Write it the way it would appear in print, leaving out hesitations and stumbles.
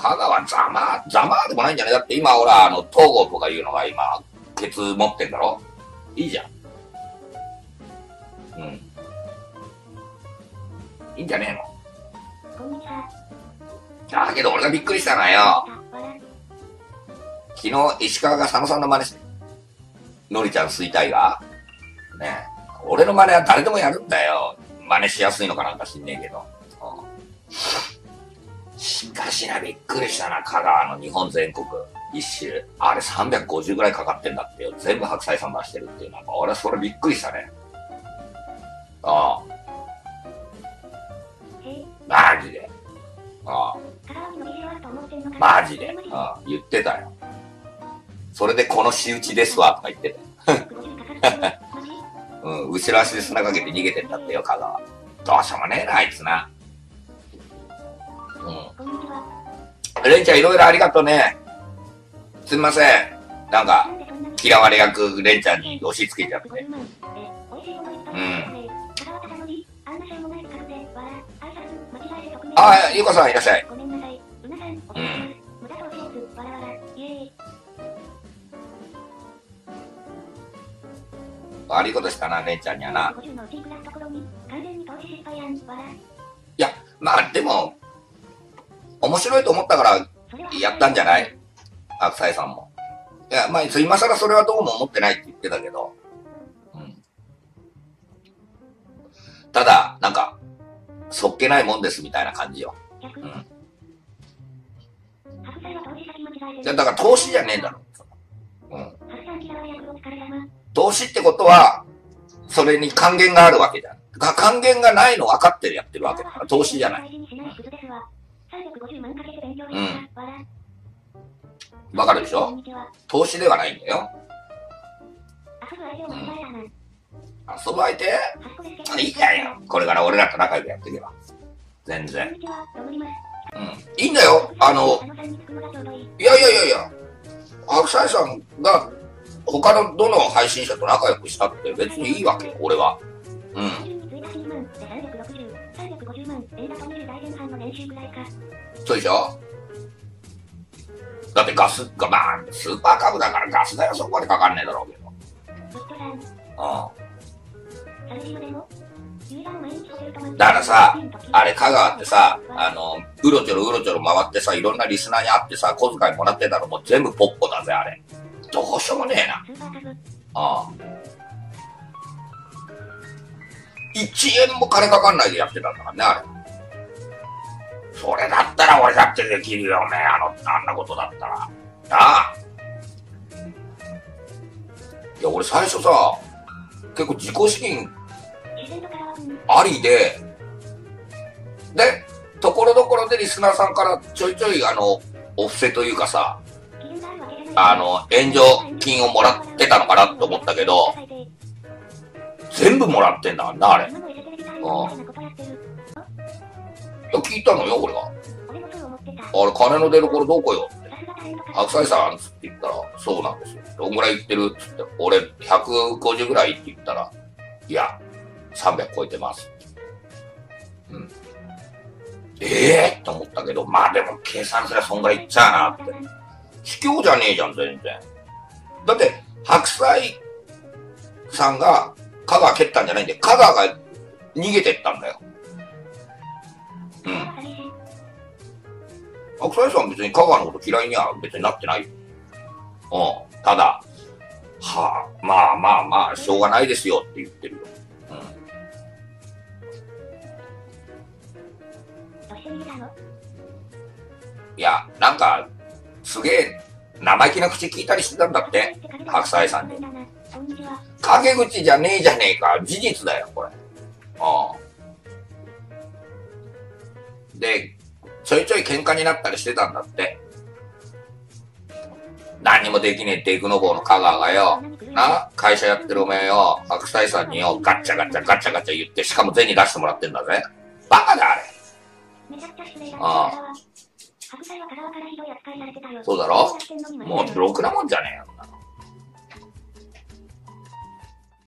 香川ざまでもないんじゃね？だって今ほら、東郷とかいうのが今、ケツ持ってんだろ？いいじゃん。うん。いいんじゃねえの？ こんにちは。 だけど俺がびっくりしたのはよ、昨日石川が佐野さんの真似して、のりちゃん吸いたいが、ねえ、俺の真似は誰でもやるんだよ。真似しやすいのかなんか知んねえけど。しかしな、びっくりしたな、香川の日本全国一周。あれ350ぐらいかかってんだってよ。全部白菜さん出してるっていうのは、俺はそれびっくりしたね。ああ。マジで。ああ。マジで。ああ、言ってたよ。それでこの仕打ちですわ、とか言ってた。うん、後ろ足で砂かけて逃げてったってよ、香川。どうしようもねえな、あいつな。うん。レンちゃんいろいろありがとうね。すみません。なんか、嫌われ役、レンちゃんに押し付けちゃって。うん。あ、ゆうこさんいらっしゃい。うん。悪いことしたな、レンちゃんにはな。いや、まあでも、面白いと思ったからやったんじゃない？白菜さんも。いや、まあ、今更それはどうも思ってないって言ってたけど。うん。ただ、なんか、そっけないもんですみたいな感じよ。うん。だから投資じゃねえんだろ。うん。投資ってことは、それに還元があるわけじゃん。還元がないの分かってやってるわけだから、投資じゃない。うん。わかるでしょ？投資ではないんだよ。うん。遊ぶ相手？いいじゃんよ。これから俺らと仲良くやっていけば。全然。うん。いいんだよ。いや、白菜さんが他のどの配信者と仲良くしたって別にいいわけよ、俺は。うん。そうでしょ？だってガスが、まあ、スーパーカブだからガス代はそこまでかかんねえだろうけど。うん。だからさ、あれ香川ってさ、うろちょろ回ってさ、いろんなリスナーに会ってさ、小遣いもらってたらもう全部ポッポだぜ、あれ。どうしようもねえな。ああ。1円も金かかんないでやってたんだからね、あれ。それだったら俺だってできるよね、あんなことだったら。なあ。いや、俺最初さ、結構自己資金ありで、ところどころでリスナーさんからちょいちょいお布施というかさ、援助金をもらってたのかなと思ったけど、全部もらってんだからな、あれ。うん。いや、聞いたのよ、俺が。あれ、金の出所どこよって。白菜さんつって言ったら、そうなんですよ。どんぐらい言ってるっつって、俺150ぐらいって言ったら、いや、300超えてます。うん。と思ったけど、まあでも計算すればそんぐらいいっちゃうなって。卑怯じゃねえじゃん、全然。だって、白菜さんが香川蹴ったんじゃないんで、香川が逃げてったんだよ。うん。白菜さんは別に香川のこと嫌いには別になってないよ。うん。ただ、まあ、しょうがないですよって言ってるよ。うん。いや、なんか、すげえ生意気な口聞いたりしてたんだって、白菜さんに。陰口じゃねえじゃねえか、事実だよ、これ。で、ちょいちょい喧嘩になったりしてたんだって。何にもできねえデクノボーの香川がよ、な、会社やってるおめえよ、白菜さんによ、ガッチャガチャ言って、しかも銭出してもらってんだぜ。バカだ、あれ。そうだろ？もう、ろくなもんじゃねえよ。